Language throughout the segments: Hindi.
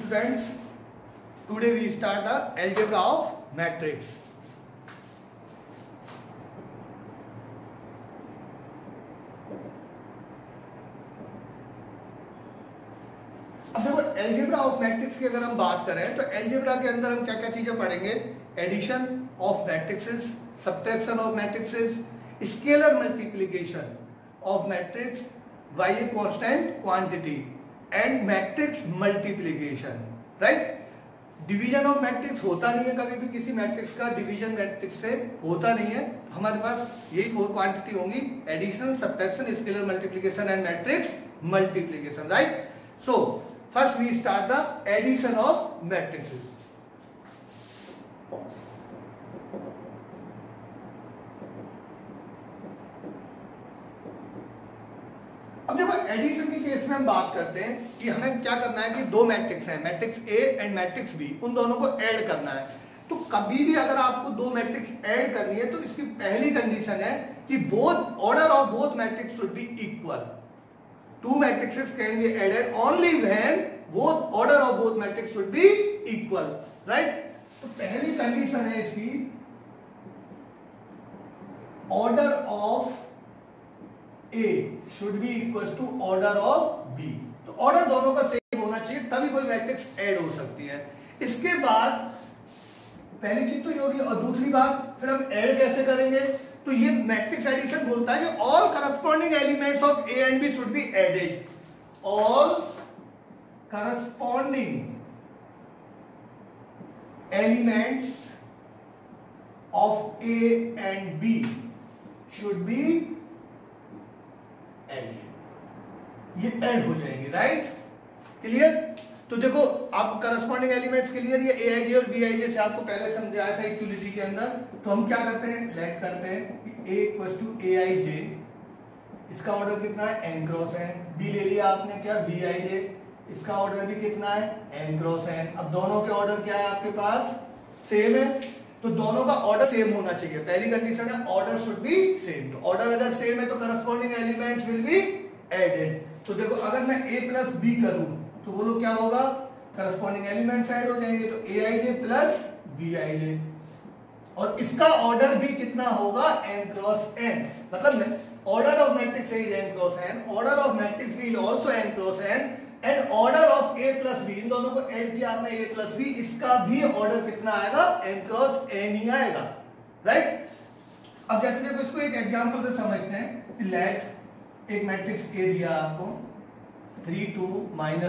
students, today we start the algebra of matrix. अब देखो एल्जेब्रा ऑफ मैट्रिक्स की अगर हम बात करें तो एल्जेब्रा के अंदर हम क्या क्या चीजें पढ़ेंगे। Addition of matrices, subtraction of matrices, scalar multiplication of matrix by a constant quantity and matrix multiplication, right. Division of matrix होता नहीं है, कभी भी किसी मैट्रिक्स का डिवीजन मैट्रिक्स से होता नहीं है। हमारे पास यही 4 क्वांटिटी होंगी, addition, subtraction, scalar multiplication and matrix multiplication, right. So first we start the addition of matrices. अब देखो एडिशन की केस में हम बात करते हैं कि हमें क्या करना है कि दो मैट्रिक्स हैं, matrix A and matrix B, उन दोनों को ऐड करना है। तो कभी भी अगर आपको दो मैट्रिक्स ऐड करनी है तो इसकी पहली कंडीशन है कि both order of both matrix should be equal. Two matrices can be added only when both order of both matrix should be equal, right? तो पहली कंडीशन है इसकी order of A should be equals to order of B। तो ऑर्डर दोनों का सेम होना चाहिए तभी कोई मैट्रिक्स ऐड हो सकती है। इसके बाद पहली चीज तो ये होगी, और दूसरी बात फिर हम ऐड कैसे करेंगे। तो ये मैट्रिक्स एडिशन बोलता है कि all corresponding elements of A and B should be added. All corresponding elements of A and B should be added. ये ऐड हो जाएंगे, राइट, क्लियर। तो देखो आप करस्पॉन्डिंग एलिमेंट्स के लिए ये ए आई जे और बी आई जे से आपको पहले समझाया था इक्वलिटी के अंदर। तो हम क्या करते हैं, लेट करते हैं कि ए इक्वल टू ए आई जे, इसका ऑर्डर कितना है एन क्रॉस एन। बी ले लिया आपने क्या, बी आई जे, इसका ऑर्डर भी कितना है एन क्रॉस एन। अब दोनों के ऑर्डर क्या है आपके पास, सेम है, तो दोनों का ऑर्डर सेम होना चाहिए। पहली कंडीशन है ऑर्डर शुड बी सेम। तो ऑर्डर अगर सेम है तो corresponding elements will be added. तो देखो अगर मैं ए प्लस बी करूं तो बोलो क्या होगा, करस्पॉन्डिंग एलिमेंट्स ऐड हो जाएंगे। तो ए I J plus B I J, और इसका ऑर्डर भी कितना होगा एन क्रॉस एन। मतलब order of matrix A is N cross N, order of matrix B is also N cross N, and order of A plus B, इन दोनों को ऐड किया आपने ए प्लस बी, इसका भी ऑर्डर कितना आएगा एन क्रॉस एन ही आएगा, राइट। अब जैसे देखो इसको एक एग्जांपल से समझते हैं। लेट एक मैट्रिक्स ए दिया आपको 3 2 -1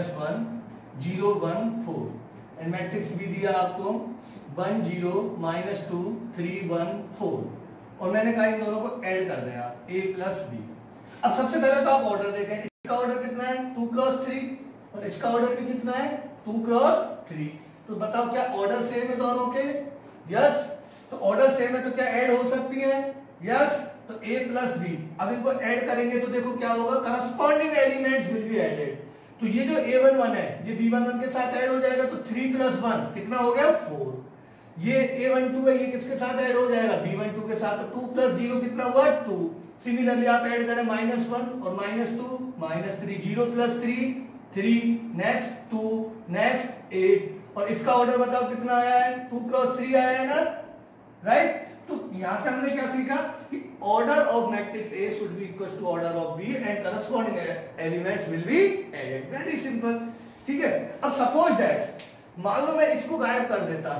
0 1 4, एंड मैट्रिक्स बी दिया आपको 1 0 -2 3 1 4, और मैंने कहा इन दोनों को ऐड कर दिया a प्लस बी। अब सबसे पहले तो आप ऑर्डर देखें, इसका ऑर्डर कितना है 2 क्रॉस 3, और इसका ऑर्डर भी कितना है 2 क्रॉस 3। तो बताओ क्या ऑर्डर सेम है दोनों के, यस। तो ऑर्डर सेम है तो क्या ऐड हो सकती है, यस। तो a प्लस बी, अब इनको ऐड करेंगे तो देखो क्या होगा, corresponding elements will be added. तो ये जो a11 है ये b11 के साथ ऐड हो जाएगा, तो 3 + 1 कितना हो गया 4। ये a12 है, ये किसके साथ ऐड हो जाएगा b12 के साथ, तो 2 + 0 कितना हुआ 2। सिमिलरली आप ऐड करें -1 और -2 -3, 0 + 3 3, नेक्स्ट 2, नेक्स्ट 8, और इसका ऑर्डर बताओ कितना आया है 2 क्रॉस 3 आया है ना, राइट। तो यहां से हमने क्या सीखा कि order of matrix A should be equal to order of B and corresponding elements will be added. Very simple, ठीक है। अब सपोज दैट मान लो मैं इसको गायब कर देता,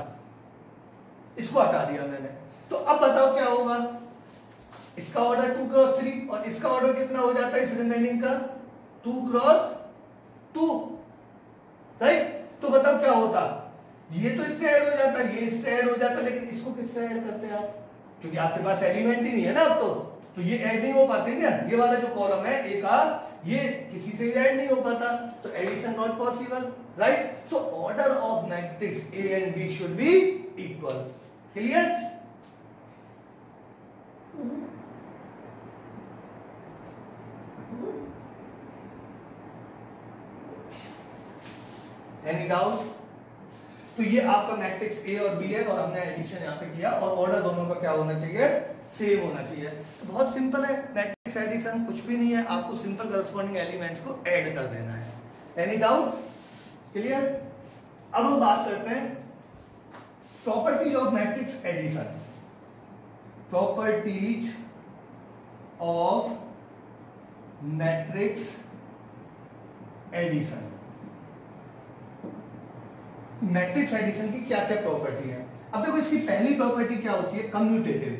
इसको हटा दिया मैंने, तो अब बताओ क्या होगा, इसका ऑर्डर 2 क्रॉस 3 और इसका ऑर्डर कितना हो जाता है इस रिमेनिंग का 2 क्रॉस 2, राइट। तो बताओ क्या होता, ये तो इससे ऐड हो जाता, ये इससे ऐड हो जाता, लेकिन इसको किससे ऐड करते हैं आप, क्योंकि आपके पास एलिमेंट ही नहीं है ना अब तो ये ऐड नहीं हो पाते ना। ये वाला जो कॉलम है ए का, ये किसी से भी ऐड नहीं हो पाता, तो addition not possible, right. So order of matrix A and B should be equal, clear. Any doubt. तो ये आपका मैट्रिक्स ए और बी है, और हमने एडिशन यहाँ पे किया, और ऑर्डर दोनों का क्या होना चाहिए, सेम होना चाहिए। तो बहुत सिंपल है मैट्रिक्स एडिशन, कुछ भी नहीं है, आपको सिंपल करस्पॉन्डिंग एलिमेंट्स को ऐड कर देना है। Any doubt, clear. अब हम बात करते हैं properties of matrix addition. Properties of matrix addition. Matrix addition की क्या क्या प्रॉपर्टी है? अब देखो इसकी पहली प्रॉपर्टी क्या होती है? कम्यूटेटिव।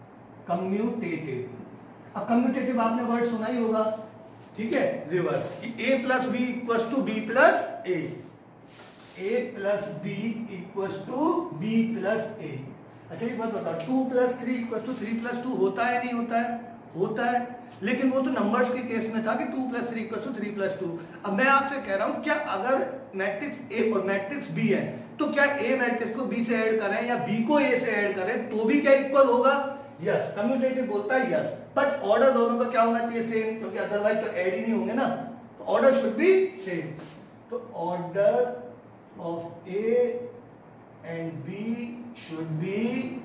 कम्यूटेटिव। अब कम्यूटेटिव आपने वर्ड सुना ही होगा, ठीक है, रिवर्स कि a plus B equal to B plus A, a plus B equal to B plus A. अच्छा एक बात बताओ, 2 प्लस 3 इक्वल टू 3 प्लस 2 होता है नहीं होता है? होता है, लेकिन वो तो नंबर्स के केस में था कि 2 प्लस 3 इक्वल टू 3 प्लस 2। अब मैं आपसे कह रहा हूं क्या अगर मैट्रिक्स ए और मैट्रिक्स बी है तो क्या ए मैट्रिक्स को बी से ऐड करें या बी को ए से ऐड करें तो भी क्या इक्वल होगा? यस, कम्यूटेटिव बोलता है यस, बट ऑर्डर दोनों का क्या होना चाहिए? सेम, क्योंकि अदरवाइज तो ऐड ही नहीं होंगे ना, तो ऑर्डर शुड बी सेम। तो order of A and B should be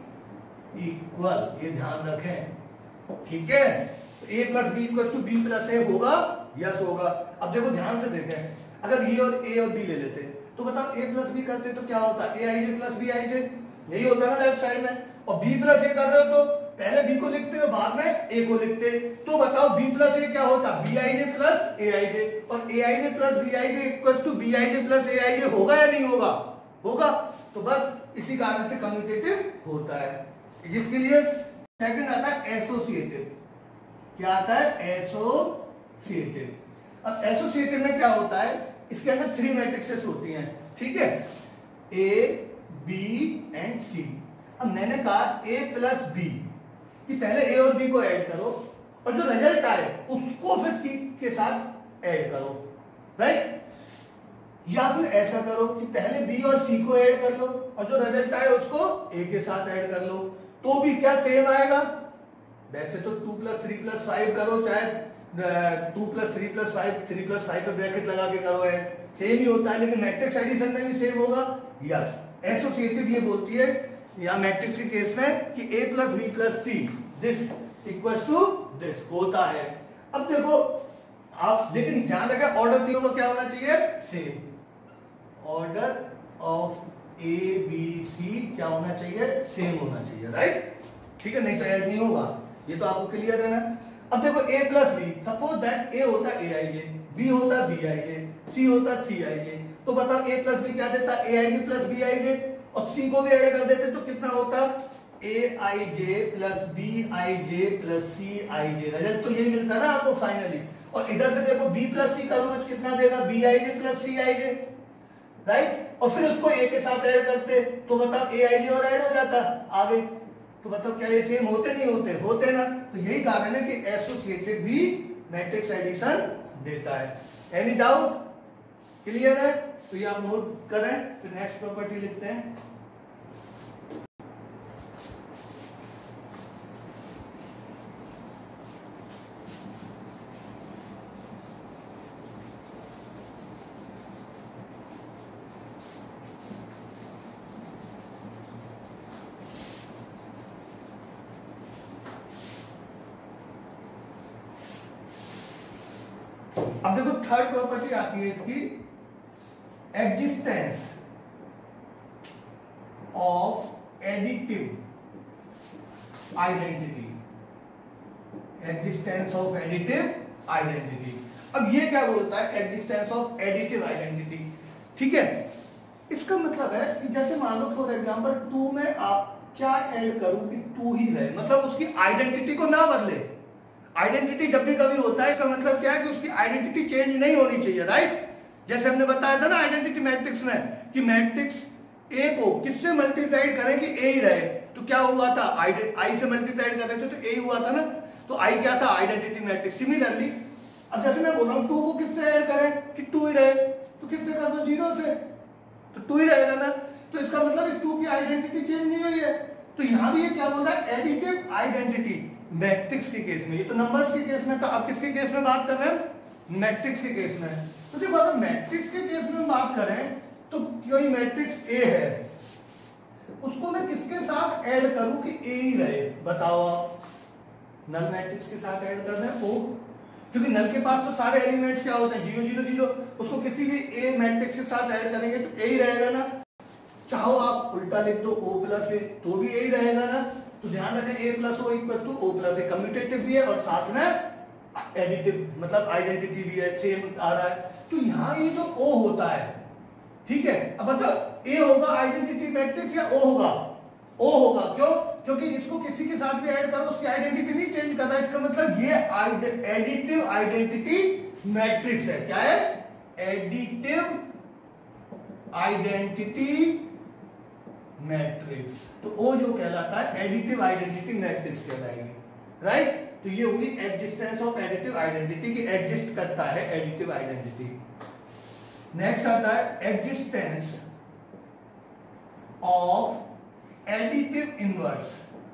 equal, ये ध्यान रखें, ठीक है। A plus B equal to B plus A होगा, यस होगा। अब देखो ध्यान से देखें, अगर ये और ए और बी ले लेते तो बताओ ए प्लस बी करते तो क्या होता? A I J plus B I जे, यही होता ना लेफ्ट साइड में। और बी प्लस ए कर रहे हो तो पहले बी को लिखते हो बाद में ए को लिखते, तो बताओ बी प्लस ए क्या होता? B I J plus A I J, और A I J plus B I J equal to B I J plus A I J होगा या नहीं होगा? होगा। तो बस इसी कारण से कम्यूटेटिव होता है। इसके लिए सेकंड आता है एसोसिएटिव। क्या आता है? एसोसिएटिव। अब एसोसिएटिव में क्या होता है? इसके अंदर 3 मैट्रिक्सेस होती हैं, ठीक है, ए बी एंड सी। अब मैंने कहा ए प्लस बी कि पहले ए और बी को ऐड करो और जो रिजल्ट आए उसको फिर सी के साथ ऐड करो, राइट? या फिर ऐसा करो कि पहले बी और सी को ऐड कर लो और जो रिजल्ट आए उसको ए के साथ ऐड कर लो, तो भी क्या सेम आएगा? वैसे तो 2 प्लस 3 प्लस 5 करो, चाहे 2 प्लस 3 प्लस 5, 3 प्लस 5 पे ब्रैकेट लगा के करो, है सेम ही होता है, लेकिन मैट्रिक्स एडिशन में भी सेम होगा, यस। एसोसिएटिव ये बोलती है या मैट्रिक्स के केस में कि a plus B plus C this equals to this होता है। अब देखो आप, लेकिन ध्यान रखें ऑर्डर तीनों का क्या होना चाहिए? Same. Order of A B C क्या होना चाहिए? सेम होना चाहिए, राइट? ठीक है, नहीं तो ऐड नहीं होगा, ये तो आपको क्लियर है ना। अब देखो a plus B, suppose that a होता है ए आई जे, b होता है बी आई जे, c होता है सी आई जे, तो बताओ a प्लस बी क्या देता? ए I J plus B I J, और c को भी ऐड कर देते तो कितना होता? A I J plus B I J plus C I J. Result तो यही मिलता ना आपको फाइनली। और इधर से देखो b प्लस सी करोगे तो कितना देगा? B I J plus C I J, right? और फिर उसको a के साथ ऐड करते तो बताओ ए आई जे और ऐड हो जाता आगे, तो बताओ क्या ये सेम होते नहीं होते? होते ना। तो यही कारण है कि एसोसिएटिव भी मैट्रिक्स एडिशन देता है। Any doubt? क्लियर है? तो ये आप नोट करें, फिर नेक्स्ट प्रॉपर्टी लिखते हैं। अब देखो थर्ड प्रॉपर्टी आती है इसकी, existence of additive identity. Existence of additive identity. अब ये क्या बोलता है? एग्जिस्टेंस ऑफ एडिटिव आइडेंटिटी, ठीक है। इसका मतलब है कि जैसे मान लो फॉर एग्जांपल 2 में आप क्या ऐड करूं कि 2 ही रहे, मतलब उसकी आइडेंटिटी को ना बदले। आइडेंटिटी जब भी कभी होता है इसका मतलब क्या है कि उसकी आइडेंटिटी चेंज नहीं होनी चाहिए, राइट? जैसे हमने बताया था ना आइडेंटिटी मैट्रिक्स में कि मैट्रिक्स ए को किससे मल्टीप्लाइड करें कि ए ही रहे, तो क्या हुआ था? आई से मल्टीप्लाइड कर रहे थे तो ए ही हुआ था ना, तो आई क्या था? Identity matrix. सिमिलरली अब जैसे मैं बोल रहा हूं 2 को किससे ऐड करें कि 2 ही रहे, तो किससे कर दो? 0 से, तो 2 ही रहेगा ना। तो इसका मतलब इस 2 की आइडेंटिटी चेंज नहीं हुई है। तो यहां भी ये क्या बोल रहा है? एडिटिव आइडेंटिटी मैट्रिक्स के केस में। ये तो नंबर्स के केस में था, अब किसके केस में बात कर रहे हैं? मैट्रिक्स के केस में। तो देखो अगर मैट्रिक्स के केस में बात करें तो कोई मैट्रिक्स ए है, उसको मैं किसके साथ ऐड करूं कि ए ही रहे? बताओ आप। नल मैट्रिक्स के साथ ऐड करना है ओ, क्योंकि नल के पास तो सारे एलिमेंट्स क्या होते हैं? 0 0 0। उसको किसी भी ए मैट्रिक्स के साथ ऐड करेंगे तो ए ही रहेगा ना, चाहो आप उल्टा लिख दो ओ प्लस ए तो भी यही रहेगा ना। तो ध्यान रखें A plus O equal to O plus A, commutative भी है और साथ में एडिटिव मतलब आइडेंटिटी भी है, सेम आ रहा है। तो यहाँ ये जो ओ होता है, ठीक है, अब बताओ ए होगा आइडेंटिटी मैट्रिक्स या ओ होगा? ओ होगा। क्यों? क्योंकि इसको किसी के साथ भी ऐड करो उसकी आइडेंटिटी नहीं चेंज करना, इसका मतलब ये एडिटिव आइडेंटिटी मैट्रिक्स है। क्या है? Additive identity matrix. तो ओ जो कहलाता है एडिटिव आइडेंटिटी मैट्रिक्स कहलाएगी, राइट। तो ये हुई एग्जिस्टेंस ऑफ एडिटिव आइडेंटिटी की एग्जिस्ट करता है एडिटिव आइडेंटिटी। नेक्स्ट आता है existence of additive inverse.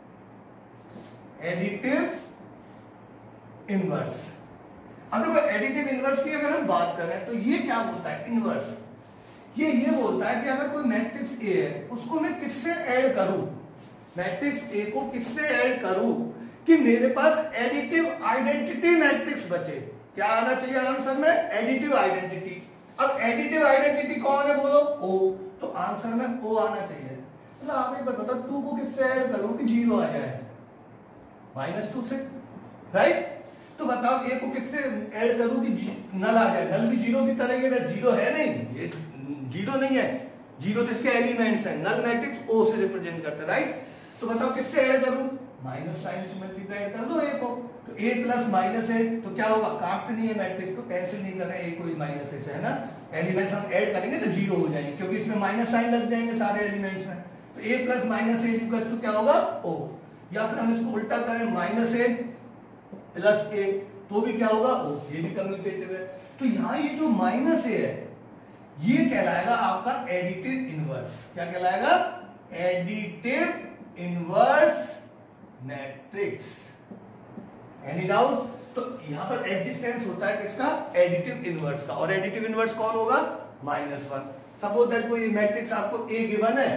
Additive inverse, अब देखो एडिटिव इनवर्स की अगर हम बात करें तो ये क्या बोलता है? इनवर्स ये बोलता है कि अगर कोई मैट्रिक्स ए है उसको मैं किससे ऐड करूं, मैट्रिक्स ए को किससे ऐड करूं कि मेरे पास एडिटिव आइडेंटिटी मैट्रिक्स बचे। क्या आना चाहिए आंसर में? Additive identity. अब एडिटिव आइडेंटिटी कौन है बोलो? ओ। तो आंसर में ओ आना चाहिए। मतलब आप एक बार बताओ 2 को किससे ऐड करूं कि 0 आ जाए? -2 से, राइट। तो बताओ ए को किससे ऐड करूं कि नल आ जाए? नल भी 0 की तरह ही है, 0 है नहीं, ये 0 नहीं है, 0 तो इसके एलिमेंट्स हैं। नल मैट्रिक्स ओ से रिप्रेजेंट करता है, राइट। तो बताओ किससे ऐड करूं? माइनस साइन से मल्टीप्लाई कर दो ए को, तो ए प्लस माइनस है तो क्या होगा? काटते नहीं है मैट्रिक्स को, कैंसिल नहीं कर रहे हैं, ए को माइनस से है ना, एलिमेंट्स हम ऐड करेंगे तो 0 हो जाएंगे क्योंकि इसमें माइनस साइन लग जाएंगे सारे एलिमेंट्स में। तो A plus minus A equal to क्या होगा? ओ। या फिर हम इसको उल्टा करें माइनस ए प्लस ए तो भी क्या होगा? ओ। ये भी कम्यूटेटिव है। तो यहाँ ये जो माइनस ए है ये कहलाएगा आपका एडिटिव इनवर्स। क्या कहलाएगा? Additive inverse matrix. Any doubt? तो यहां पर एग्जिस्टेंस होता है किसका? एडिटिव इनवर्स का। और एडिटिव इनवर्स कौन होगा? -1। सपोज दैट कोई मैट्रिक्स आपको ए गिवन है,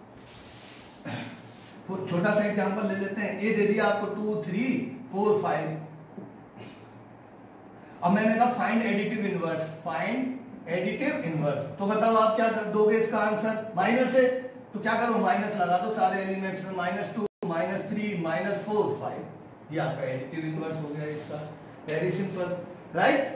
छोटा सा एग्जांपल ले लेते हैं। ए दे दिया आपको 2 3 4 5। अब मैंने कहा find additive inverse, find additive inverse. तो बताओ आप क्या दोगे इसका आंसर? माइनस है तो क्या करो? माइनस लगा दो सारे एलिमेंट्स में, -2 -3 -4 5। ये आपका एडिटिव इनवर्स हो गया इसका। Very simple, right.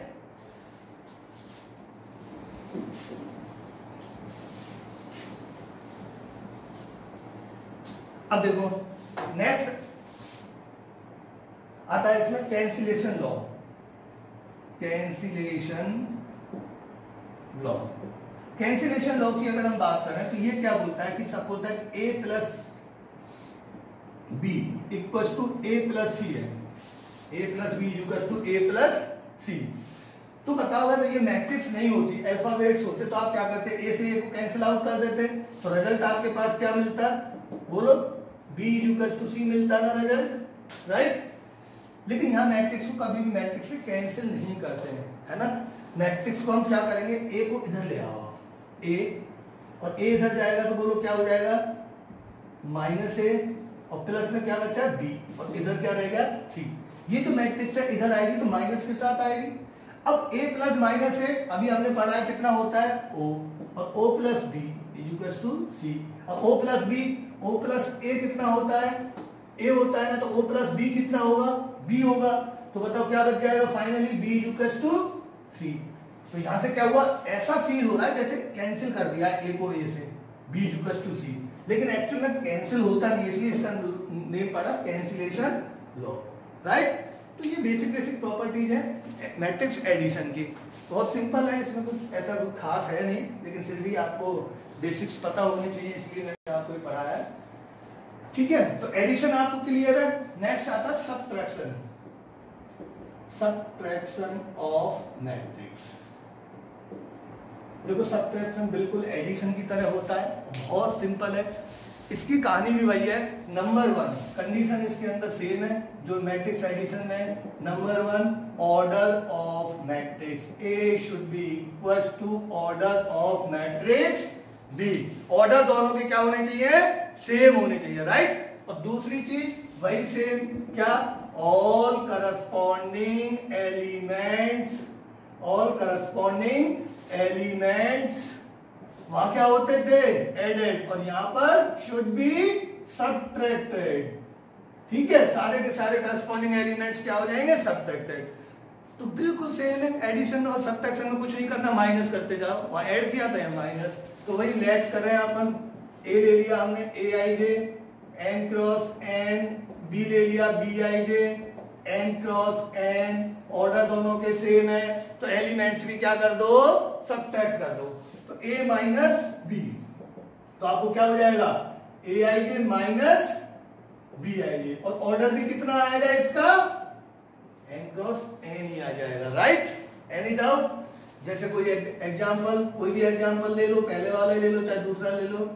अब देखो नेक्स्ट आता है इसमें cancellation law. Cancellation law, cancellation law की अगर हम बात करें तो ये क्या बोलता है कि suppose that a plus B equal to a plus C है, a plus B equal to a plus C. तो बताओ अगर ये मैट्रिक्स नहीं होती, अल्फाबेट्स होते तो आप क्या करते? a से a को कैंसिल आउट कर देते, तो रिजल्ट आपके पास क्या मिलता? बोलो, b इक्वल टू सी मिलता ना रिजल्ट, राइट। लेकिन यहाँ मैट्रिक्स को कभी भी मैट्रिक्स से कैंसिल नहीं करते हैं, है ना। मैट्रिक्स को हम क्या करेंगे? ए को इधर ले आओ, ए और ए इधर जाएगा तो बोलो क्या हो जाएगा? -a और प्लस में क्या बचा? b और इधर क्या रहेगा? c। ये जो मैट्रिक्स है इधर आएगी तो माइनस के साथ आएगी। अब a प्लस माइनस a अभी हमने पढ़ा है कितना होता है? o, और o plus b equal to c। अब o plus b, o plus a कितना होता है? a होता है ना, तो o प्लस b कितना होगा? b होगा। तो बताओ क्या बच जाएगा finally? b equal to c। तो यहां से क्या हुआ? ऐसा फील हो रहा है जैसे कैंसिल कर दिया है a को a से, b इक्वल टू c, लेकिन एक्चुअल में कैंसिल होता नहीं, इसलिए इसका नेम पड़ा कैंसिलेशन लॉ, राइट। तो ये बेसिक प्रॉपर्टीज है मैट्रिक्स एडिशन की। बहुत सिंपल है, इसमें कुछ ऐसा कुछ खास है नहीं, लेकिन फिर भी आपको बेसिक्स पता होने चाहिए, इसलिए मैंने आपको पढ़ाया है, ठीक है। तो एडिशन आपको क्लियर है। नेक्स्ट आता है सबट्रैक्शन। Subtraction of matrix. देखो सबट्रैक्शन बिल्कुल एडिशन की तरह होता है, बहुत सिंपल है। इसकी कहानी भी वही है। नंबर 1 कंडीशन इसके अंदर सेम है जो मैट्रिक्स एडिशन में। Number 1 order of matrix A should be equal to order of matrix B. Order दोनों के क्या होने चाहिए? सेम होने चाहिए, राइट। और दूसरी चीज वही सेम, क्या? All corresponding elements, all corresponding elements वहां क्या होते थे, एडेड, और यहां पर शुड बी सबट्रैक्टेड। ठीक है, सारे के सारे करस्पॉन्डिंग एलिमेंट्स क्या हो जाएंगे, सबट्रैक्टेड। तो बिल्कुल सेम है, एडिशन और सबट्रैक्शन में कुछ नहीं करना, माइनस करते जाओ, वहां ऐड किया था यहाँ माइनस, तो वही लेट कर रहे हैं अपन। ए ले लिया हमने A I J N cross N, B ले लिया B I J N cross N, order दोनों के सेम है, तो एलिमेंट्स भी क्या कर दो, सबट्रैक्ट कर दो। तो ए माइनस बी, तो आपको क्या हो जाएगा, ए I J minus B I J, और ऑर्डर भी कितना आएगा इसका, एन क्रॉस एन ही आ जाएगा, राइट। Any doubt? जैसे कोई एग्जांपल, कोई भी एग्जांपल ले लो, पहले वाले ले लो चाहे दूसरा ले लो।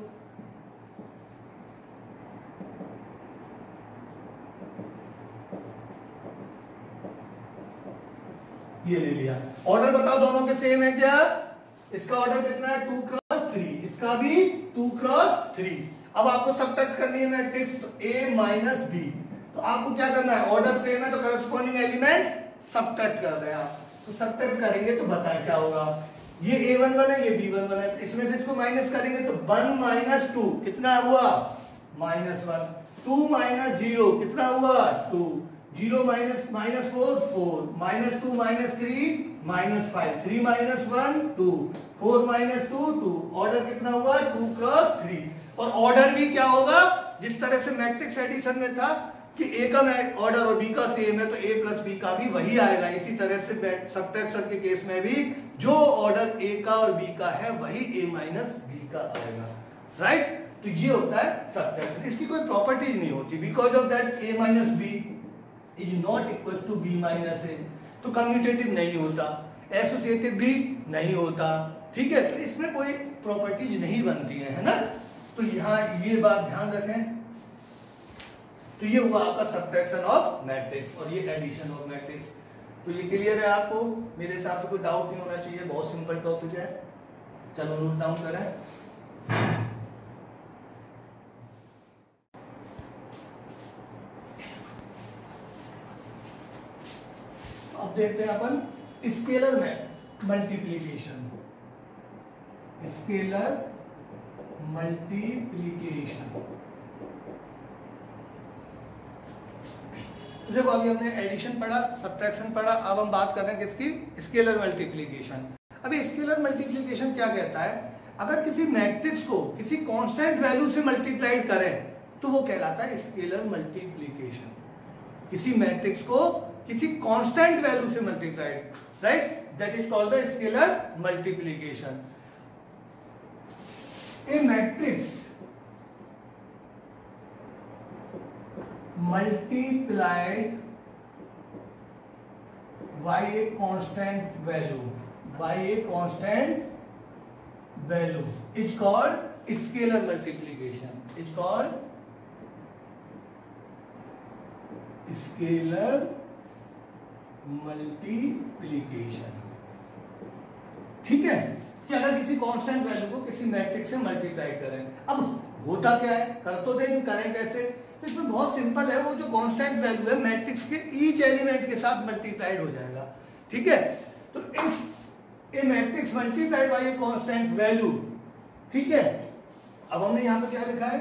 ये ले लिया, ऑर्डर बताओ दोनों के सेम है क्या, इसका ऑर्डर कितना है 2 क्रॉस 3, इसका भी 2 क्रॉस 3। अब आपको सबट्रैक्ट करनी है मैट्रिक्स, तो a माइनस बी, तो आपको क्या करना है, ऑर्डर सेम है तो करस्पॉन्डिंग एलिमेंट सबट्रैक्ट कर रहे हैं आप, तो सबट्रैक्ट करेंगे तो बताएं क्या होगा। ये a11 है, ये b11 है, तो इसमें से इसको माइनस करेंगे तो 1 माइनस 2 कितना हुआ, -1, 2 माइनस 0 कितना हुआ, 2, 0 माइनस -4 4, -2 -3 -5, 3 - 1 2, 4 - 2 2, ऑर्डर कितना हुआ 2 क्रॉस 3। और ऑर्डर भी क्या होगा, जिस तरह से मैट्रिक्स एडिशन में था कि ए का ऑर्डर और बी का सेम है तो ए प्लस बी का भी वही आएगा, इसी तरह से सबट्रैक्शन के केस में भी जो ऑर्डर ए का और बी का है वही ए माइनस बी का आएगा, राइट। तो ये होता है सबट्रैक्शन, इसकी कोई प्रॉपर्टीज नहीं होती, because of that A minus B is not equal to B minus A, तो कम्यूटेटिव नहीं होता, एसोसिएटिव भी नहीं होता, ठीक है। तो इसमें कोई प्रॉपर्टीज नहीं बनती है ना, तो यहाँ ये बात ध्यान रखें। तो ये हुआ आपका सबट्रैक्शन ऑफ मैट्रिक्स और ये एडिशन ऑफ मैट्रिक्स। तो ये क्लियर है आपको, मेरे हिसाब से कोई डाउट नहीं होना चाहिए, बहुत सिंपल टॉपिक है। चलो नोट डाउन करें। अब देखते हैं अपन स्केलर में मल्टीप्लिकेशन, स्केलर मल्टीप्लिकेशन। तो देखो अभी हमने एडिशन पढ़ा, सब्ट्रैक्शन पढ़ा, अब हम बात कर रहे हैं किसकी, स्केलर मल्टीप्लिकेशन। अभी स्केलर मल्टीप्लिकेशन क्या कहता है, अगर किसी मैट्रिक्स को किसी कांस्टेंट वैल्यू से मल्टीप्लाई करें तो वो कहलाता है स्केलर मल्टीप्लिकेशन। किसी मैट्रिक्स को किसी कांस्टेंट वैल्यू से multiply, right, that is called the scalar multiplication. A matrix multiplied by a constant value is called scalar multiplication, is called scalar multiplication। ठीक है, कि अगर किसी कांस्टेंट वैल्यू को किसी मैट्रिक्स से मल्टीप्लाई करें, अब होता क्या है, कर तो दें, करें कैसे, तो इसमें बहुत सिंपल है, वो जो कांस्टेंट वैल्यू है मैट्रिक्स के ईच एलिमेंट के साथ मल्टीप्लाइड हो जाएगा, ठीक है। तो if a matrix multiplied by a constant value, ठीक है। अब हमने यहां पे क्या लिखा है,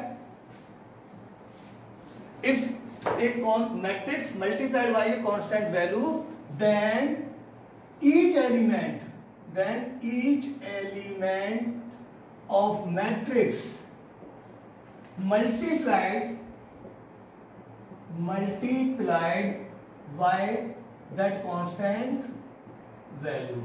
if a matrix multiplied by a constant value then each element of matrix multiplied by that constant value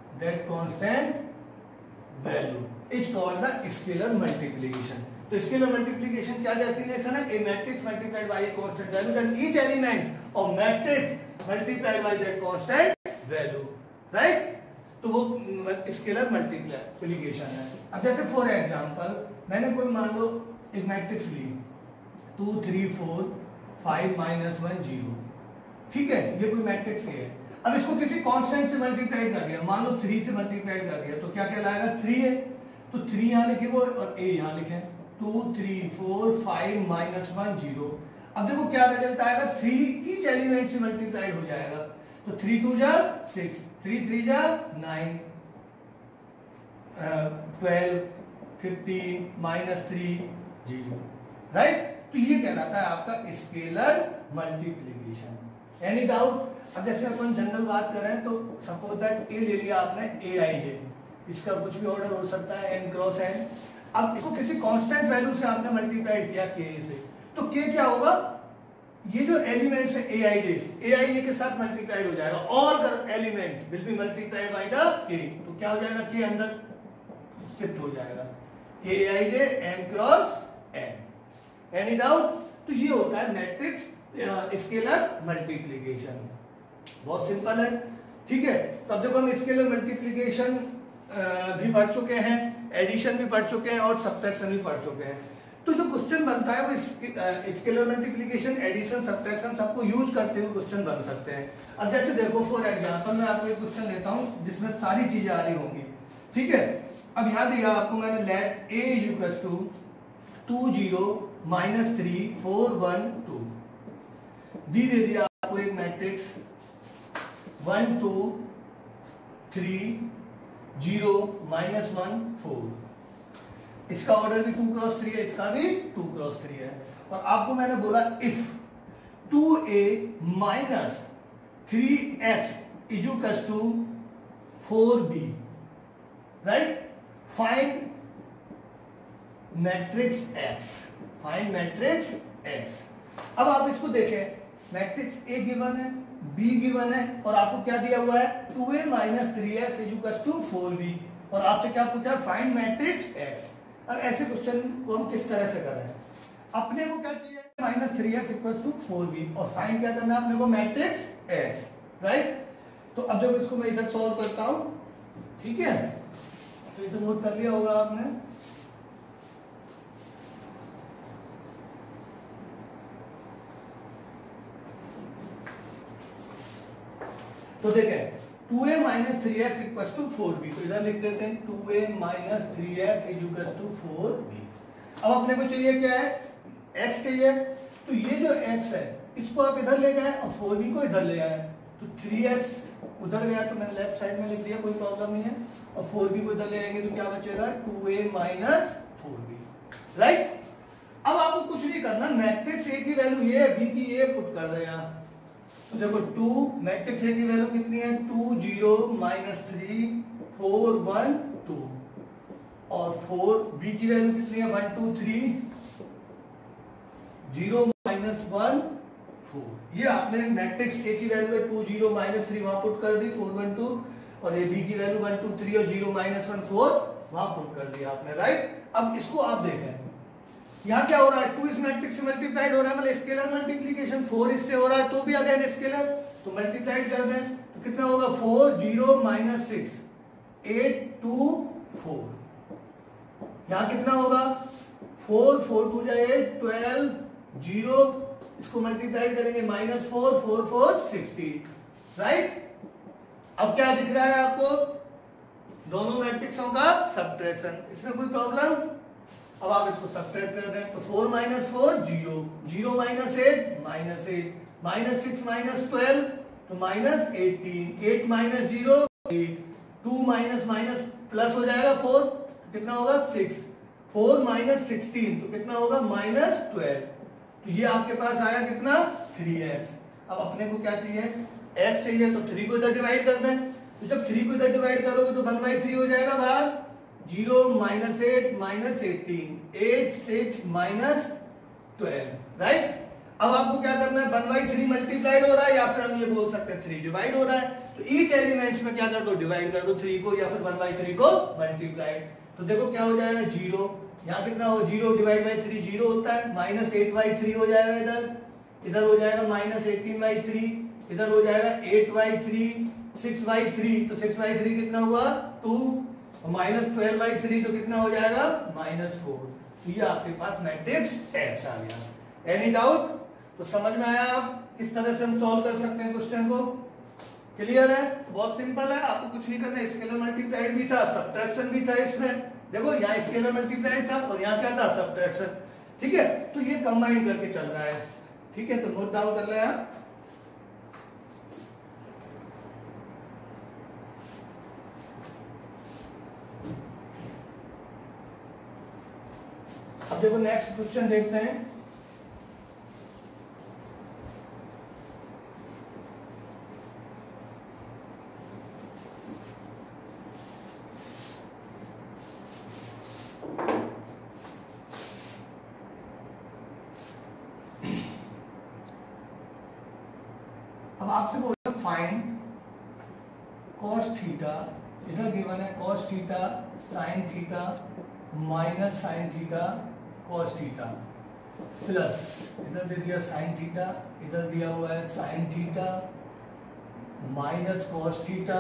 is called the scalar multiplication। तो scalar multiplication क्या डेफिनेशन है, a matrix multiplied by a constant value then each element of matrix multiplied by that constant value, right। तो वो स्केलर मल्टीप्लिकेशन है। अब जैसे फॉर एग्जांपल मैंने कोई मान लो एक मैट्रिक्स ली 2 3 4 5 -1 0, ठीक है, ये कोई मैट्रिक्स है। अब इसको किसी कांस्टेंट से मल्टीप्लाई कर दिया, मान लो 3 से मल्टीप्लाई कर दिया, तो क्या कहलाएगा 3 है, तो 3 यहाँ लिखे वो और a यहाँ लिखे 2 3 4 5 -1 0। अब देखो क्या रिजल्ट आएगा, 3 ईच एलिमेंट से मल्टीप्लाई हो जाएगा, तो 3 2 जा 6, 3 3 जा 9, 12, 15, -3, 0, राइट। तो ये कहलाता है आपका स्केलर मल्टीप्लीकेशन। Any doubt? अब जैसे अपन जनरल बात करें तो सपोज दैट ए ले लिया आपने ए आई जे, इसका कुछ भी ऑर्डर हो सकता है n क्रॉस n। अब इसको किसी कांस्टेंट वैल्यू से आपने मल्टीप्लाई किया k से, तो k क्या होगा, ये जो एलिमेंट्स है ए आई जे के साथ मल्टीप्लाइड हो जाएगा, all element will be multiplied by the k। तो क्या हो जाएगा, k अंदर शिफ्ट हो जाएगा, k A I J n cross n। Any doubt? तो ये होता है मैट्रिक्स स्केलर मल्टीप्लिकेशन। बहुत सिंपल है, ठीक है। तब देखो हम स्केलर मल्टीप्लिकेशन भी पढ़ चुके हैं, एडिशन भी पढ़ चुके हैं और सब्ट्रैक्शन भी पढ़ चुके हैं। तो जो क्वेश्चन बनता है वो स्केलर मल्टीप्लिकेशन, एडिशन, सब्ट्रैक्शन सबको यूज करते हुए क्वेश्चन बन सकते हैं। अब जैसे देखो फॉर एग्जांपल मैं आपको एक क्वेश्चन लेता हूं जिसमें सारी चीजें आ रही होंगी, ठीक है। अब यहाँ दिया आपको मैंने लेट a इक्वल टू 2 0 -3 4 1 2, b दे दिया आपको एक मैट्रिक्स 1 2 3 0 -1 4, इसका ऑर्डर भी 2 क्रॉस 3 है, इसका भी 2 क्रॉस 3 है। और आपको मैंने बोला इफ 2a minus 3x equal to 4b, right, find matrix x, find matrix x। अब आप इसको देखें, मैट्रिक्स A गिवन है, B गिवन है और आपको क्या दिया हुआ है 2a minus 3x equal to 4b, और आपसे क्या पूछा है फाइंड मैट्रिक्स x। अब ऐसे क्वेश्चन को हम किस तरह से करें, अपने को क्या चाहिए -3x इक्वल टू 4b और फाइंड क्या करना है अपने को मैट्रिक्स x, राइट। तो अब जब इसको मैं इधर सॉल्व करता हूं, ठीक है, तो ये तो नोट कर लिया होगा आपने। तो देखें 2a minus 3x equal to 4b, तो इधर लिख देते हैं 2a minus 3x equal to 4b। अब अपने को चाहिए क्या है, x चाहिए, तो ये जो x है इसको आप इधर ले गए और 4b को इधर ले आए, तो 3x उधर गया तो मैंने लेफ्ट साइड में लिख दिया, कोई प्रॉब्लम नहीं है, और 4b को इधर ले आएंगे तो क्या बचेगा 2a माइनस 4b, राइट। अब आपको कुछ नहीं करना, मैट्रिक्स a की वैल्यू ये है, b की ये पुट कर दे यहाँ। तो देखो 2 मैट्रिक्स A की वैल्यू कितनी है 2 0 -3 4 1 2, और 4 B की वैल्यू कितनी है 1 2 3 0 -1 4। ये आपने मैट्रिक्स A की वैल्यू है 2 0 -3 वहां पुट कर दी 4 1 2, और ये B की वैल्यू 1 2 3 और 0 -1 4 वहां पुट कर दिया आपने, राइट। अब इसको आप देखें, यहाँ क्या हो रहा है 2 इस मैट्रिक्स से मल्टीप्लाइड हो रहा है, मतलब स्केलर मल्टीप्लिकेशन 4 इससे हो रहा है तो भी अगेन स्केलर, तो मल्टीप्लाइड कर दें तो कितना होगा 4 0 -6 8 2 4, यहाँ कितना होगा 4 4 2 जाए 12 0, इसको मल्टीप्लाइड करेंगे -4 4 4 16, राइट। अब क्या दिख रहा है आपको, दोनों मैट्रिक्सों का सब्ट्रैक्शन, इसमें कोई प्रॉब्लम। अब आप इसको सब्ट्रैक्ट कर दें तो 4 - 4 0 0 - 8 -8 -6 - 12 तो -18 8 - 0 8 2 माइनस प्लस हो जाएगा 4 तो कितना होगा 6 4 - 16 तो कितना होगा -12, तो ये आपके पास आया कितना 3x। अब अपने को क्या चाहिए x चाहिए, तो 3 को इधर डिवाइड कर दें, तो जब 3 को इधर डिवाइड करोगे तो 1/3 हो जाएगा बाहर, 0 -8 -18 8 6 -12, राइट। अब आपको क्या करना है 1/3 मल्टीप्लाइड हो रहा है, या फिर हम ये बोल सकते हैं 3 डिवाइड हो रहा है, तो ईच एलिमेंट्स में क्या कर दो डिवाइड कर दो 3 को या फिर 1/3 को मल्टीप्लाइड, तो देखो क्या हो जाएगा 0, यहाँ कितना हो 0 डिवाइड बाई 3 0 होता है, -8/3 हो जाएगा, इधर हो जाएगा -18/3, इधर हो जाएगा 8/3 6/3, तो 6/3 कितना हुआ 2, और -12/3 तो कितना हो जाएगा -4, तो ये आपके पास मैट्रिक्स x आ गया। Any doubt? तो समझ में आया आप किस तरह से हम सॉल्व कर सकते हैं क्वेश्चन को, क्लियर है? बहुत सिंपल है, आपको कुछ नहीं करना, स्केलर मल्टीप्लाइड भी था सब्ट्रैक्शन भी था इसमें, देखो यहाँ स्केलर मल्टीप्लाइड था और यहाँ क्या था सब्ट्रैक्शन, ठीक है, तो ये कंबाइन करके चल रहा है, ठीक है, तो नोट डाउन कर ले आप। देखो नेक्स्ट क्वेश्चन देखते हैं। अब आपसे बोला फाइंड cos थीटा, इधर गिवन है cos theta sin theta minus sin theta cos theta plus इधर दे दिया sin थीटा, इधर दिया हुआ है sin theta minus cos theta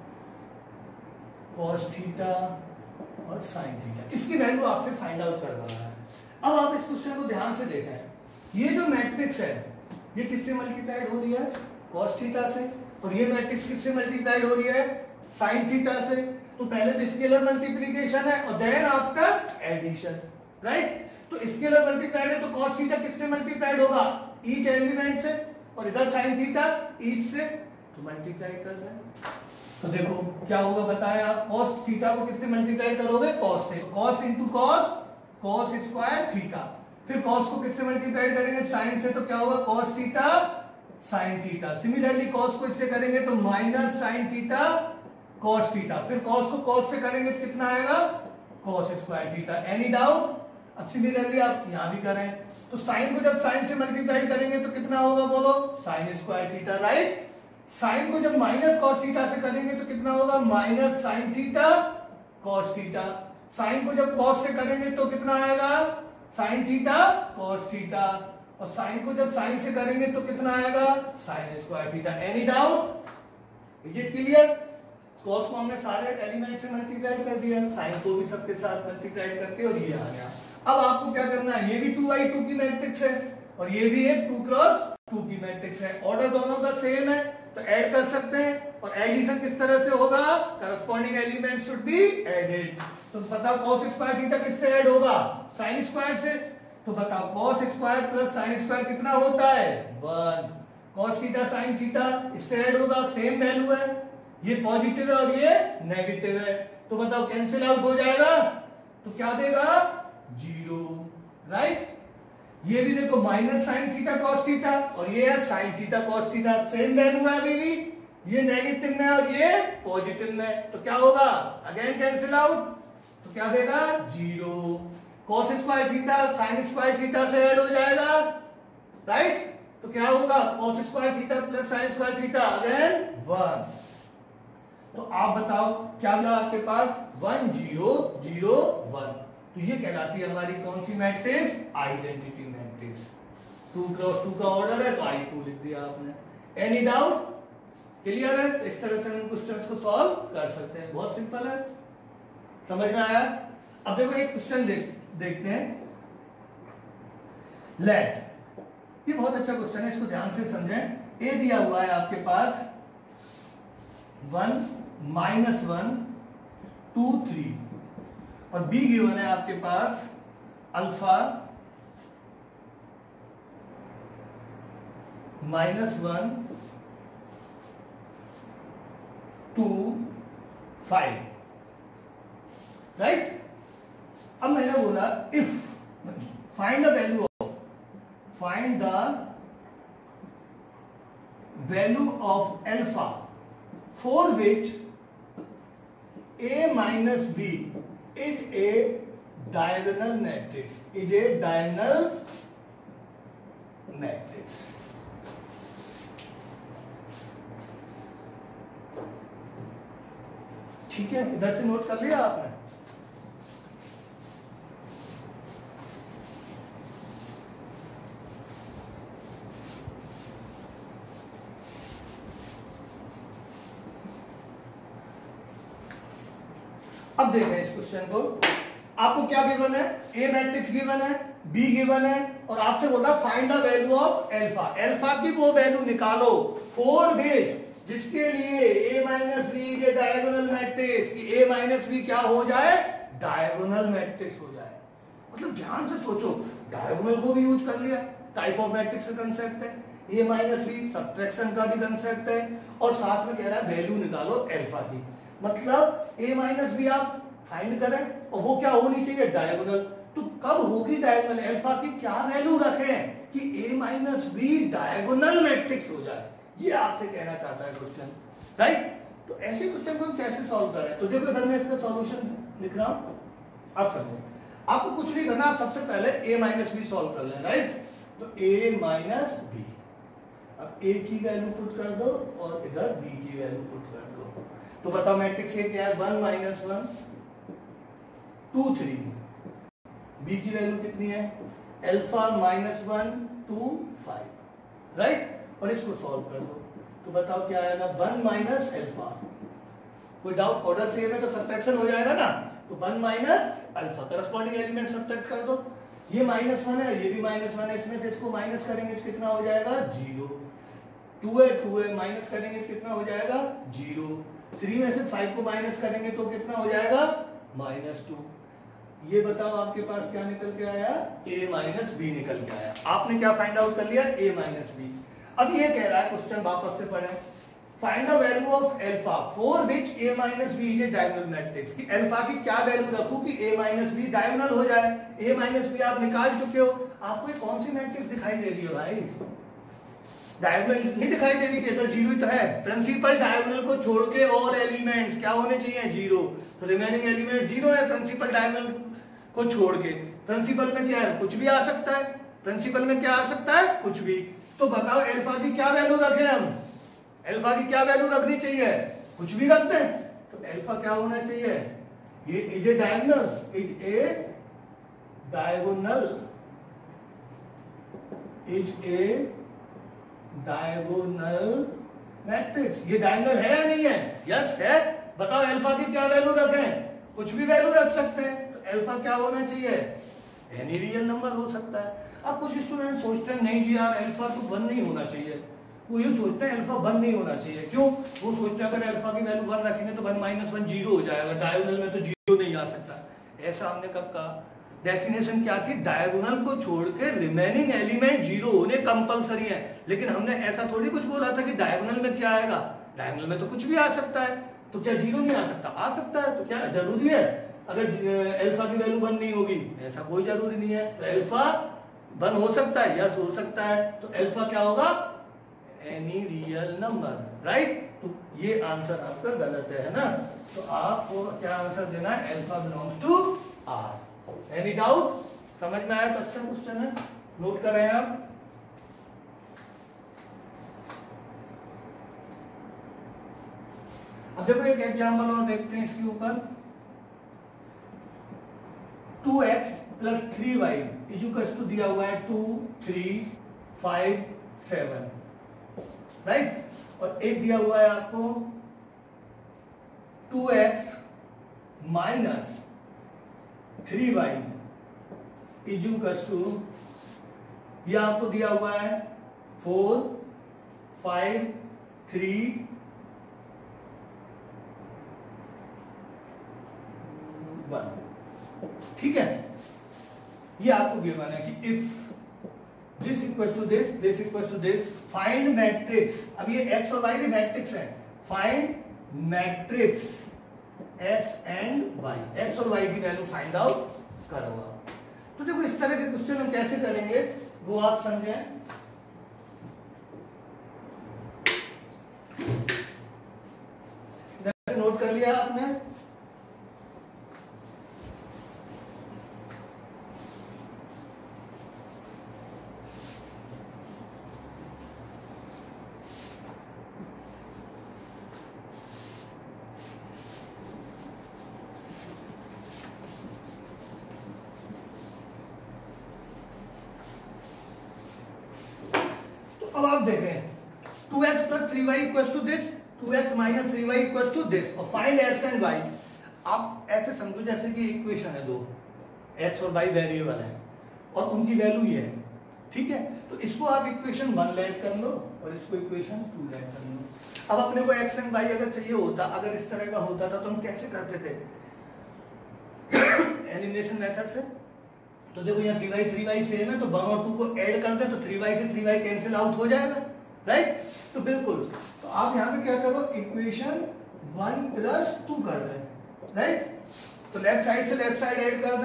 और sin थीटा। इसकी वैल्यू आपसे फाइंड आउट कर रहा है। अब आप इस क्वेश्चन को ध्यान से देखें। ये जो मैट्रिक्स है ये किससे मल्टीप्लाइड हो रही है? cos थीटा से। और ये मैट्रिक्स किससे मल्टीप्लाइड हो रही है? sin थीटा से। तो पहले तो स्केलर मल्टीप्लिकेशन है और देन आफ्टर एडिशन, राइट? तो स्केलर मल्टीप्लाइड है तो cos थीटा किससे मल्टीप्लाइड होगा? ईच एलिमेंट से। और इधर sin थीटा ईच से, तो मल्टीप्लाई कर दें। तो देखो क्या होगा बताएं आप। cos थीटा को किससे मल्टीप्लाई करोगे? cos से। तो cos into cos square theta. फिर cos को किससे मल्टीप्लाई करेंगे? sin से। तो क्या होगा? cos theta sin theta. Similarly cos को इससे करेंगे तो minus sin theta cos theta. फिर cos को cos से करेंगे तो कितना आएगा? cos square theta. Any doubt? अब सिमिलरली आप यहां भी करें तो sin को जब sin से मल्टीप्लाई करेंगे तो कितना होगा? बोलो sin square theta, right? sin को जब माइनस cos थीटा से करेंगे तो कितना होगा? Minus sin theta cos theta. sin को जब cos से करेंगे तो कितना आएगा? sin theta cos theta. और sin को जब sin से करेंगे तो कितना आएगा? sin square theta. Any doubt? Is it clear? cos को हमने सारे एलिमेंट से मल्टीप्लाई कर दिया, sin को भी सबके साथ मल्टीप्लाई करके, और ये आ गया। अब आपको क्या करना है? ये भी 2x2 की मैट्रिक्स है और ये भी एक 2x2 की मैट्रिक्स है। ऑर्डर दोनों का सेम है तो ऐड कर सकते हैं। और एडिशन किस तरह से होगा? Corresponding element should be added. तो बताओ cos स्क्वायर थीटा किससे ऐड होगा? sin स्क्वायर से। तो बताओ cos square plus sin square कितना होता है? 1। cos थीटा sin थीटा इससे ऐड होगा, सेम वैल्यू है, ये पॉजिटिव है और ये नेगेटिव है। तो बताओ कैंसिल आउट हो जाएगा तो क्या देगा? 0, राइट? ये भी देखो minus sin theta cos theta और ये है sin theta cos theta, same value है अभी भी, ये नेगेटिव में और ये पॉजिटिव में। तो क्या होगा? अगेन कैंसिल आउट, तो क्या देगा? 0। cos square theta sin square theta से ऐड हो जाएगा, राइट? तो क्या होगा? cos square theta plus sin square theta, again 1। तो आप बताओ क्या मिला आपके पास? 1 0 0 1। तो ये कहलाती है हमारी कौन सी मैट्रिक्स? Identity matrix. 2x2 का ऑर्डर है तो I2 लिख दिया आपने। Any doubt? क्लियर है? इस तरह से हम क्वेश्चंस को सॉल्व कर सकते हैं, बहुत सिंपल है। समझ में आया? अब देखो एक क्वेश्चन देखते हैं। लेट, ये बहुत अच्छा क्वेश्चन है, इसको ध्यान से समझें। ए दिया हुआ है आपके पास 1 -1 2 3 और बी गिवन है आपके पास अल्फा -1 2 5, राइट? अब मैंने बोला if find the value of alpha for which a minus b is a diagonal matrix, ठीक है? इधर से नोट कर लिया आपने? अब देखें इस क्वेश्चन को। आपको क्या गिवन है? ए मैट्रिक्स गिवन है, बी गिवन है और आपसे बोला find the value of alpha. Alpha की वो वैल्यू निकालो फॉर विच, जिसके लिए a माइनस बी के डायगोनल मैट्रिक्स की a माइनस बी क्या हो जाए? डायगोनल मैट्रिक्स हो जाए। मतलब ध्यान से सोचो, डायगोनल को भी यूज कर लिया, टाइप ऑफ मैट्रिक्स का कंसेप्ट है, a माइनस बी सब्ट्रैक्शन का भी कंसेप्ट है और साथ में कह रहा है वैल्यू निकालो अल्फा की। मतलब a माइनस बी आप फाइंड करें और वो क्या होनी चाहिए? डायगोनल। तो कब होगी डायगोनल, अल्फा की क्या वैल्यू रखें कि a minus B diagonal matrix हो जाए, ये आपसे कहना चाहता है क्वेश्चन, राइट। तो ऐसे क्वेश्चन को हम कैसे सॉल्व करें, तो देखो इधर मैं इसका सॉल्यूशन लिख रहा हूं, आप समझो। आपको कुछ नहीं करना, आप सबसे पहले a माइनस बी सॉल्व कर लें, राइट। तो a माइनस बी, अब a की वैल्यू पुट कर दो और इधर b की वैल्यू पुट कर दो। तो बताओ मैट्रिक्स ये क्या है, 1 माइनस 1 2 3, b की वैल्यू कितनी है, अल्फा माइनस 1 2 5, राइट। और इसको सॉल्व कर दो, तो बताओ क्या आएगा, 1 माइनस अल्फा, कोई डाउट, ऑर्डर सेम है तो सब्ट्रैक्शन हो जाएगा ना, तो 1 minus alpha, corresponding element subtract कर दो, ये -1 है, ये भी -1 है, इसमें से इसको माइनस करेंगे तो कितना हो जाएगा 0, 2 है माइनस करेंगे तो कितना हो जाएगा 0, 3 में से 5 को माइनस करेंगे तो कितना हो जाएगा -2। ये बताओ आपके पास क्या निकल के आया, a माइनस बी निकल के आया। आपने क्या फाइंड आउट कर लिया, a माइनस बी। अब ये कह रहा है क्वेश्चन, वापस से पढ़ें, find the value of alpha for which a minus B is a diagonal matrix, कि अल्फा की क्या वैल्यू रखूं कि a माइनस बी डायगोनल हो जाए। a माइनस बी आप निकाल चुके हो, आपको ये कौन सी मैट्रिक्स दिखाई दे रही है भाई, डायगोनल नहीं दिखाई दे रही, इधर जीरो ही तो है। प्रिंसिपल डायगोनल को छोड़ के और एलिमेंट्स क्या होने चाहिए, जीरो, तो रिमेनिंग एलिमेंट जीरो है प्रिंसिपल डायगोनल को छोड़ के। प्रिंसिपल में क्या है, कुछ भी आ सकता है, प्रिंसिपल में क्या आ सकता है, कुछ भी। तो बताओ अल्फा की क्या वैल्यू रखें हम, अल्फा की क्या वैल्यू रखनी चाहिए, कुछ भी रखते हैं, तो अल्फा क्या होना चाहिए, ये is a diagonal, is a diagonal, is a diagonal matrix. ये डायगोनल है या नहीं है, यस है। बताओ अल्फा की क्या वैल्यू रखें, कुछ भी वैल्यू रख सकते हैं, तो अल्फा क्या होना चाहिए, एनी रियल नंबर हो सकता है। अब कुछ स्टूडेंट सोचते हैं नहीं जी यार अल्फा तो 1 नहीं होना चाहिए, वो ये सोचते हैं अल्फा 1 नहीं होना चाहिए, क्यों, वो सोचते हैं अगर अल्फा की वैल्यू 1 रखेंगे तो 1 माइनस 1 जीरो हो जाएगा, डायगोनल में तो जीरो नहीं आ सकता। ऐसा हमने कब कहा, डेफिनेशन क्या थी, डायगोनल को छोड़ के रिमेनिंग एलिमेंट जीरो होने कंपलसरी है। लेकिन हमने ऐसा थोड़ी कुछ बोला था कि डायगोनल में क्या आएगा, डायगोनल में तो कुछ भी आ सकता है, तो क्या जीरो नहीं आ सकता, आ सकता है। तो क्या जरूरी है अगर अल्फा की वैल्यू 1 नहीं होगी, ऐसा कोई जरूरी नहीं है। तो अल्फा 1 हो सकता है, यस हो सकता है, तो अल्फा क्या होगा, एनी रियल नंबर, राइट। तो ये आंसर आपका गलत है ना, तो आपको क्या आंसर देना है, alpha belongs to R. Any doubt, समझ में आया तो अच्छा क्वेश्चन है, नोट कर रहे हैं आप। अब देखो एक एग्जांपल और देखते हैं इसके ऊपर, 2x plus 3y equal to दिया हुआ है 2 3 5 7, राइट। और एक दिया हुआ है आपको 2x minus 3y equal to, यह आपको दिया हुआ है 4 5 3 1, ठीक है। ये आपको गिवन है कि if this equal to this, this equal to this, find matrix. अब ये x और y भी मैट्रिक्स है, find matrix x and y, x और y की वैल्यू फाइंड आउट करो आप। तो देखो इस तरह के क्वेश्चन हम कैसे करेंगे वो आप समझें। नोट कर लिया आपने, अब आप देखें 2x plus 3y equals to this, 2x minus 3y equals to this, और find x and y। आप ऐसे समझो जैसे कि इक्वेशन है, दो x और y वेरिएबल है और उनकी वैल्यू ये है, ठीक है। तो इसको आप इक्वेशन 1 लेट कर लो और इसको इक्वेशन 2 लेट कर लो। अब अपने को x and y अगर चाहिए होता, अगर इस तरह का होता था तो हम कैसे करते थे, एलिमिनेशन मेथड से। तो देखो यहाँ 3y सेम है, तो 1 और 2 को ऐड कर दे तो 3y से 3y कैंसिल आउट हो जाएगा, राइट। तो बिल्कुल, तो आप यहाँ पे क्या करो, इक्वेशन 1 प्लस 2 कर दें, राइट। तो लेफ्ट साइड से लेफ्ट साइड ऐड कर दें,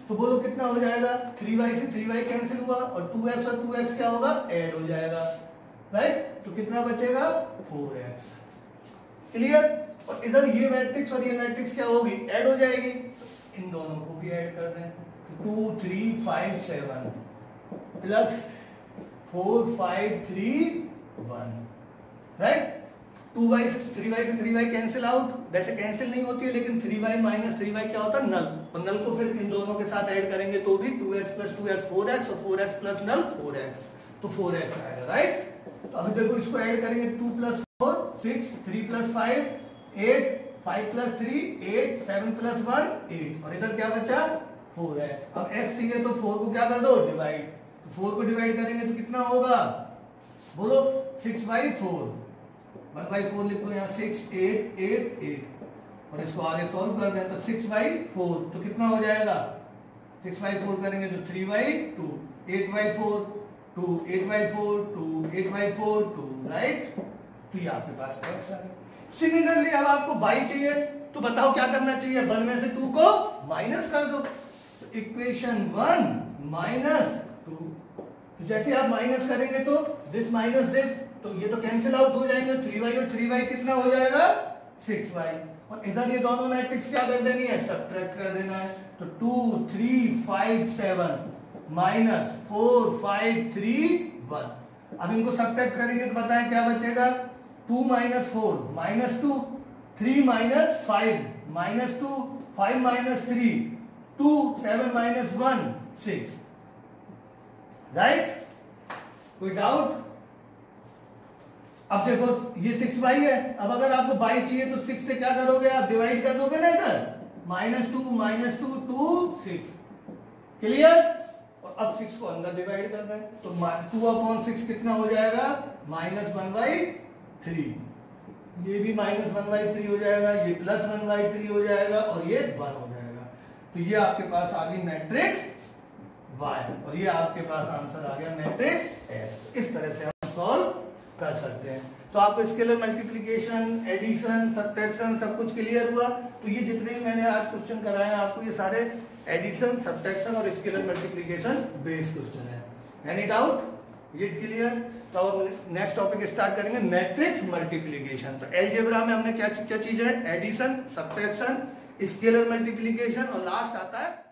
तो बोलो कितना हो जाएगा, 3y से 3y कैंसिल हुआ और 2x और 2x क्या होगा, ऐड हो जाएगा, राइट। तो कितना बचेगा, 4x। क्लियर। और इधर ये मैट्रिक्स और ये मैट्रिक्स क्या होगी, ऐड हो जाएगी, इन दोनों को भी ऐड कर दें। 2 3 5 7 प्लस 4 5 3 1, राइट। 2y से 3y से 3y कैंसिल आउट, वैसे कैंसिल नहीं होती है लेकिन 3y माइनस 3y क्या होता है, नल, और नल को फिर इन दोनों के साथ ऐड करेंगे तो भी 2x प्लस 2x 4x और 4x प्लस नल 4x, तो 4x आएगा, राइट। तो अभी देखो इसको ऐड करेंगे, 2 प्लस 4 6, 3 प्लस 5 8, 5 प्लस 3 8, 7 प्लस 1 8, और इधर क्या बचा, 4x। अब x चाहिए तो 4 को क्या कर दो, डिवाइड, तो 4 को डिवाइड करेंगे तो कितना होगा, बोलो 6/4, 1/4 लिखो यहाँ, 6 8 8 8, और इसको आगे सॉल्व कर दें तो 6/4, तो कितना हो जाएगा, 6/4 करेंगे तो 3/2, 8/4 2, 8/4 2, 8/4 2, राइट। तो ये आपके पास x आ गया। सिमिलरली अब आपको y चाहिए, तो बताओ क्या करना चाहिए, 1 में से 2 को माइनस कर दो, तो इक्वेशन 1 माइनस 2, तो जैसे आप माइनस करेंगे तो दिस माइनस दिस, तो ये तो कैंसिल आउट हो जाएंगे, 3y और 3y कितना हो जाएगा, 6y, और इधर ये दोनों मैट्रिक्स क्या कर देनी है, सब्ट्रैक्ट कर देना है, तो 2 3 5 7 माइनस 4 5 3 1। अब इनको सब्ट्रैक्ट करेंगे तो बताएं क्या बचेगा, 2 माइनस 4 माइनस 2, 3 माइनस 5 माइनस 2, 5 माइनस 3 2, 7 माइनस 1 6, राइट। कोई डाउट। अब देखो ये 6y है, अब अगर आपको y चाहिए तो 6 से क्या करोगे, आप डिवाइड कर दोगे ना इधर, -2 2 6, क्लियर। और अब 6 को अंदर डिवाइड कर दें तो 2/6 कितना हो जाएगा, -1/3, ये भी -1/3 हो जाएगा, ये +1/3 हो जाएगा और ये 1 हो जाएगा। तो ये आपके पास आ गई मैट्रिक्स y, और ये आपके पास आंसर आ गया मैट्रिक्स S। इस तरह से हम सॉल्व कर सकते हैं। तो आपको स्केलर मल्टीप्लिकेशन, एडिशन, सब्ट्रैक्शन सब कुछ क्लियर हुआ। तो ये जितने भी मैंने आज क्वेश्चन कराए हैं आपको, ये सारे एडिशन, सब्ट्रैक्शन और स्केलर मल्टीप्लिकेशन बेस्ड क्वेश्चन है। एनी डाउट, ये क्लियर। तो अब नेक्स्ट टॉपिक स्टार्ट करेंगे, मैट्रिक्स मल्टीप्लिकेशन। तो अलजेब्रा में हमने क्या क्या चीज है, एडिशन, सब्ट्रैक्शन, स्केलर मल्टीप्लिकेशन और लास्ट आता है